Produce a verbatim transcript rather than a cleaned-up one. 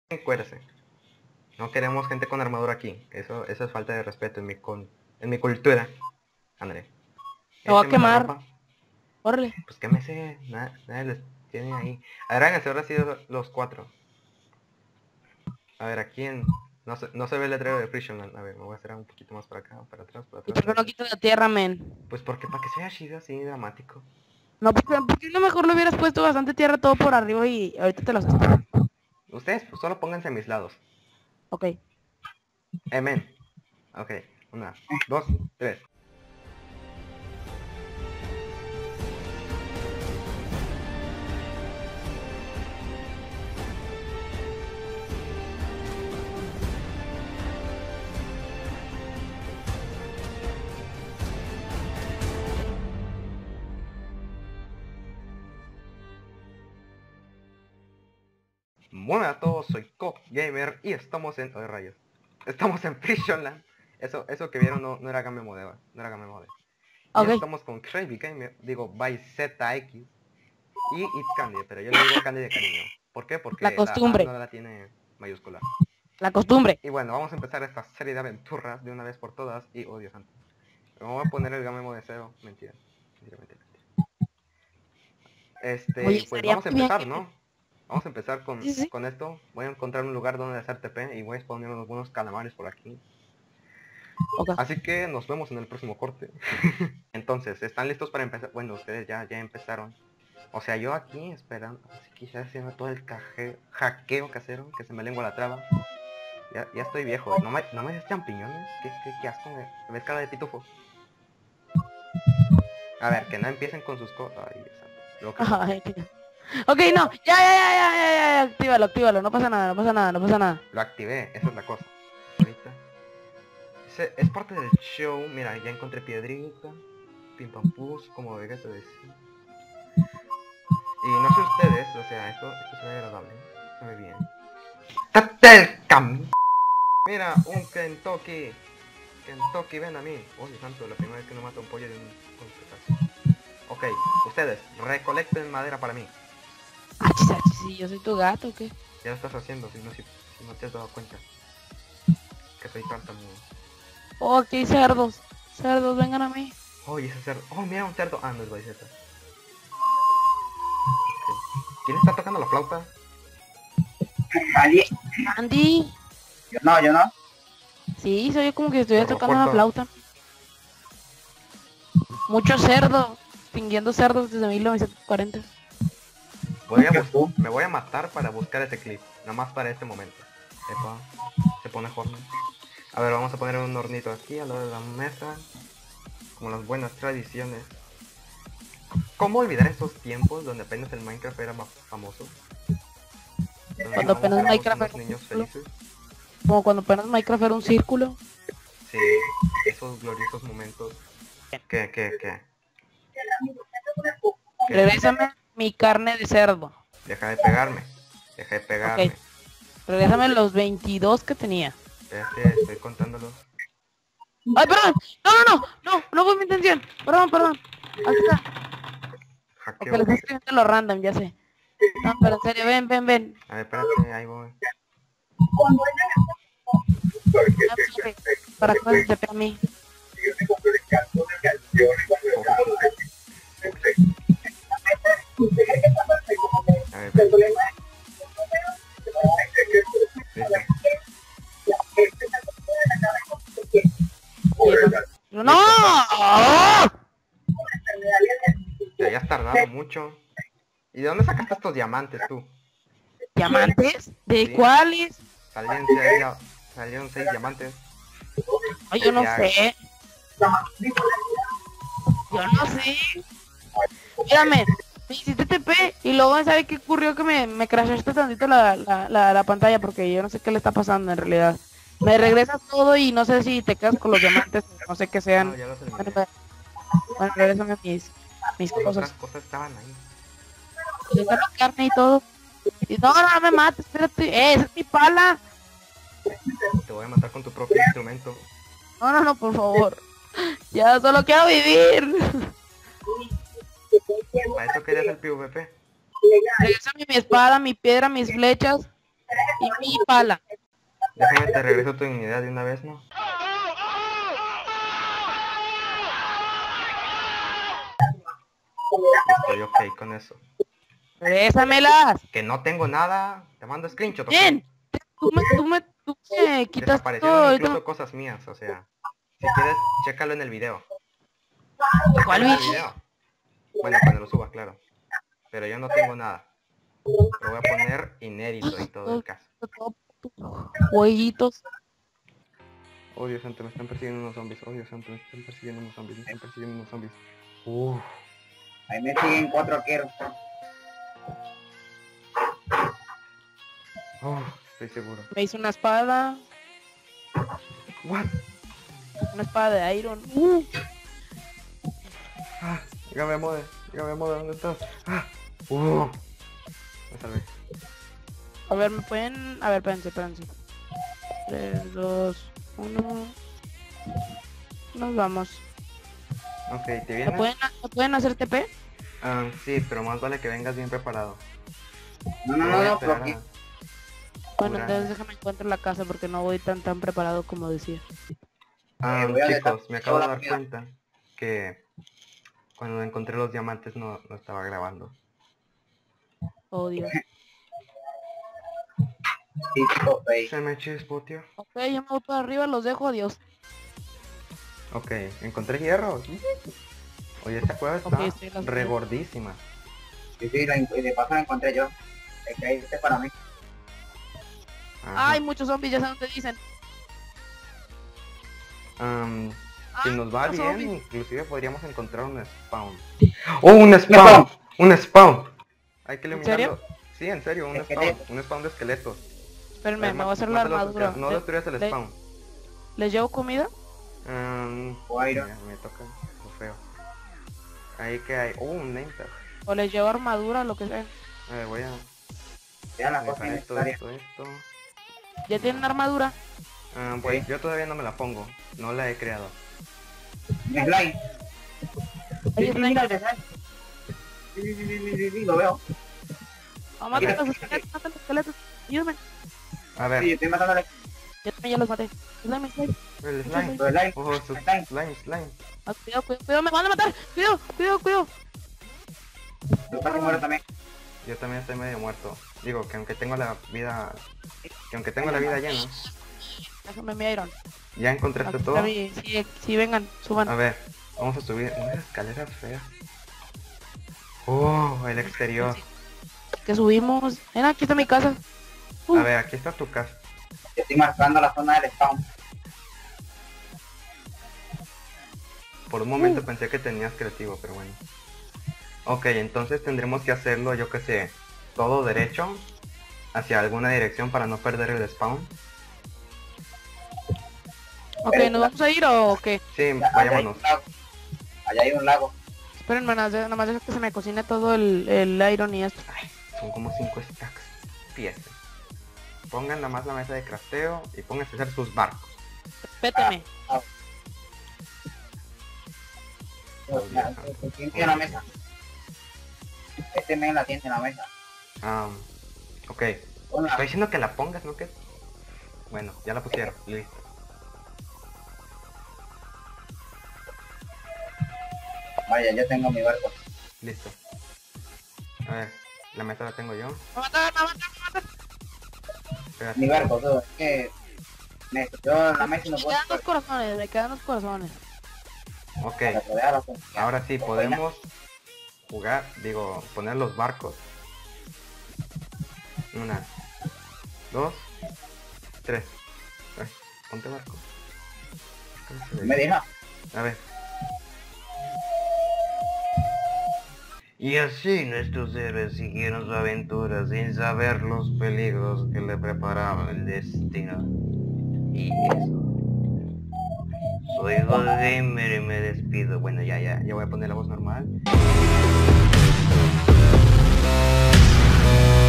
encuérese. No queremos gente con armadura aquí. Eso, eso es falta de respeto en mi con, en mi cultura. André. Te voy a Écheme la quemar. ropa. Órale. Pues quémese. Nada, nadie les tiene ahí. A ver, háganse ahora sí los cuatro. A ver, aquí en... No se, no se ve el letrero de Frictionland. A ver, me voy a hacer un poquito más para acá, para atrás, para ¿Y atrás, por qué para no atrás. quitas la tierra, men? Pues porque para que sea chido así, dramático. No, porque, ¿por qué no mejor lo hubieras puesto bastante tierra todo por arriba y ahorita te lo haces? Ustedes pues, solo pónganse a mis lados. Ok. Eh, men. Ok, una, dos, tres. Buenas a todos, soy Cop Gamer y estamos en... Oh, rayos. Estamos en Frictionland. Eso, eso que vieron no, no era Game Mode, no era Game Mode. Y Ok. estamos con Crazy Gamer, digo, by Z X y It's Candy, pero yo le digo Candy de cariño. ¿Por qué? La Porque la A costumbre. no la tiene mayúscula. La costumbre. Y bueno, vamos a empezar esta serie de aventuras de una vez por todas. Y, oh Dios santo, me voy a poner el Game Mode cero. Mentira, mentira, mentira, mentira. Oye, Este, pues estaría vamos a muy bien empezar, que... ¿no? Vamos a empezar con, Sí, sí. con esto. Voy a encontrar un lugar donde hacer T P y voy a poner algunos calamares por aquí. Ok. Así que nos vemos en el próximo corte. Entonces, ¿están listos para empezar? Bueno, ustedes ya, ya empezaron. O sea, yo aquí esperando, así quizás haciendo todo el caje, hackeo casero, que se me lengua la traba. Ya, ya estoy viejo, ¿no me, no me des champiñones? ¿Qué, qué, qué asco? ¿Me me ves cara de pitufo? A ver, que no empiecen con sus cosas. Ay, exacto. Lo que no. Ay, qué- Ok, no. Ya, ya, ya, ya, ya, ya, ya. Actívalo, actívalo. No pasa nada, no pasa nada, no pasa nada. Lo activé, esa es la cosa. Ahorita. Ese es parte del show. Mira, ya encontré piedrita. Pim pam pus, como Vegeta decía. Y no sé ustedes, o sea, esto, esto se ve agradable. Se ve bien. ¡Tate el cam! Mira, un Kentucky. Kentucky, ven a mí. Oye, santo, la primera vez que no mato un pollo de un contratazo. Ok, ustedes, recolecten madera para mí. Achis, achis, sí, yo soy tu gato, ¿o qué? Ya lo estás haciendo, si no, si, si no te has dado cuenta. Que soy tartamudo. Oh, aquí hay cerdos. Cerdos, vengan a mí. Oye, ese cerdo. Oh, mira un cerdo. Ah, no es Baiseta. Okay. ¿Quién está tocando la flauta? Nadie. Andy. Yo no, yo no. Sí, soy yo como que estuviera tocando una Aeropuerto. flauta. Mucho cerdo. Extinguiendo cerdos desde mil novecientos cuarenta. Voy a bus- me voy a matar para buscar ese clip. Nada más para este momento. Epa, se pone horno. A ver, vamos a poner un hornito aquí al lado de la mesa. Como las buenas tradiciones. ¿Cómo olvidar esos tiempos donde apenas el Minecraft era más famoso? Donde Cuando todos apenas éramos Minecraft unos era un niños círculo. felices. Como cuando apenas Minecraft era un círculo. Sí, esos gloriosos momentos. ¿Qué, qué, qué? ¿Qué? Regrésame mi carne de cerdo. Deja de pegarme. Deja de pegarme. Ok. Regrésame los veintidós que tenía. Espérate, estoy contándolos. ¡Ay, perdón! No, no, no, no, no fue mi intención. Perdón, perdón. Aquí está. Ok, Hackeo. le estoy escribiendo lo random, ya sé. No, pero en serio, ven, ven, ven. A ver, espérate, ahí voy. Ah, pues, ok. Para que no se te a mí. A ver, espérate. Listo. ¡No! Te hayas tardado mucho. ¿Y de dónde sacaste estos diamantes tú? ¿Diamantes? ¿De Sí. cuáles? Salieron seis, salieron seis diamantes. Ay, yo no Ya. sé. Yo no sé. Mírame, me hiciste T P y luego, ¿sabe qué ocurrió? Que me, me crashaste tantito la, la, la, la pantalla porque yo no sé qué le está pasando en realidad. Me regresas todo y no sé si te quedas con los diamantes, no sé qué sean. No, ya los Bueno, eliminé. pues, bueno, regrésame mis, mis Otras cosas. cosas estaban ahí. Dejar la carne y todo. Y no, no, no me mates, espérate. ¡Eh, esa es mi pala! Te voy a matar con tu propio instrumento. No, no, no, por favor. Ya solo quiero vivir. Para eso querías el PvP. Regrésame mi espada, mi piedra, mis flechas. Y mi pala. Déjame te regreso tu dignidad de una vez, ¿no? Estoy ok con eso. Regrésamelas. Que no tengo nada. Te mando screenshot. ¿ok? Bien. Tú me, tú me, tú me quitas Desaparecieron todo. incluso ahorita- cosas mías, o sea. Si quieres, chécalo en el video. ¿Cuál Chécalo en el video? video. Bueno, cuando lo subas, claro. Pero yo no tengo nada. Lo voy a poner inédito y todo el caso. Jueguitos. Oh Dios santo, me están persiguiendo unos zombies. Oh Dios santo, me están persiguiendo unos zombies. Me están persiguiendo unos zombies. Uff. Ahí me siguen cuatro arqueros. Oh, estoy seguro. Me hice una espada. What? Una espada de Iron. Uh, Ah, dígame mode, dígame mode, ¿dónde estás? Ah, uh. Me salvé. a ver, me pueden. A ver, espérense, espérense. tres, dos, uno. Nos vamos. Ok, ¿te ¿Me vienes? pueden, ¿me pueden hacer T P? Ah, sí, pero más vale que vengas bien preparado. No, no, Voy no, a no, esperar porque... a- Bueno, Pura- entonces déjame encontrar la casa porque no voy tan tan preparado como decía. Ah, Eh, voy a chicos, dejar me acabo de toda la dar comida. cuenta que cuando encontré los diamantes no, no estaba grabando. Oh, Dios. Sí, chico, fey. Se me chispoteó. Ok, yo me voy para arriba, los dejo, adiós. Ok, encontré hierro. Oye, esta cueva está Ok, estoy en la re gordísima. Sí, sí, la, y de paso la encontré yo. Es que ahí este para mí. Ajá. Ay, muchos zombies, ya saben dónde dicen. Am, si Ay, nos va muchos bien, zombies. inclusive podríamos encontrar un spawn. ¡Oh, un spawn! ¡Un spawn! Hay que ¿En serio? eliminarlo. Sí, en serio, un spawn. Esqueleto. Un spawn de esqueletos. Espérenme, A ver, me voy a hacer ma- la mata los armadura. esqueletos. No ¿Le- destruyas el le- spawn. ¿Les llevo comida? Am, O Iron. mira, me toca lo feo. Ahí que hay. Oh, un name tag. ¿O les llevo armadura, lo que sea? A ver, voy a Vean la cosa dejar esto, innecesaria. esto, esto. ¿Ya tienen armadura? Ah, pues Sí. yo todavía no me la pongo. No la he creado. Un slime. Ahí Sí, sí, está. mira el slime. Sí, sí, sí, sí, sí, sí, sí, lo veo. Oh, mata Mira. a los esqueletos, mata a los esqueletos. Ayúdame. A Sí, ver, estoy matando al Yo también ya los maté. Slime, slime. el slime. slime. Oh, su Slime. slime, slime. Ah, cuidado, cuidado, cuidado, me van a matar. Cuidado, cuidado, cuidado. Lo casi muero también. Yo también estoy medio muerto. Digo que aunque tengo la vida. Que aunque tengo la vida llena. Déjame mi Iron. Ya encontraste Aquí todo. está mi- Sí, sí, vengan, suban. A ver, vamos a subir unas escaleras feas. Oh, el exterior. Que subimos. Ven, aquí está mi casa. Uh, A ver, aquí está tu casa. Yo estoy marcando la zona del spawn. Por un momento pensé que tenías creativo, pero bueno. Ok, entonces tendremos que hacerlo, yo que sé, todo derecho hacia alguna dirección para no perder el spawn. ok, ¿nos vamos a ir o qué? Sí, Allá hay vayámonos. un lago. Allá hay un lago. Espérenme, nada más, nada más deja que se me cocine todo el, el Iron y esto. Son como cinco stacks. Piezas. Pongan nada más la mesa de crafteo y pónganse a hacer sus barcos. Respéteme. ¿Quién tiene la mesa? Este men la tiene en la mesa. Ah, ok. Ponla. Estoy diciendo que la pongas, ¿no? Que bueno, ya la pusieron. Listo. Vaya, yo tengo mi barco. Listo. A ver, la mesa la tengo yo. Me mataron, me mataron, me mataron. Espérate. Mi barco, todo. Es que... Me, yo en la mesa no Me puedo... quedan dos corazones, me quedan dos corazones. Ok, Para rodear la zona. ahora sí podemos jugar, digo, poner los barcos. Una, dos, tres. Ay, ponte barco. ¿Cómo se ve? Me deja. A ver. Y así nuestros héroes siguieron su aventura sin saber los peligros que le preparaba el destino. Y eso. Soy Godgamer y me despido. Bueno, ya, ya, ya voy a poner la voz normal.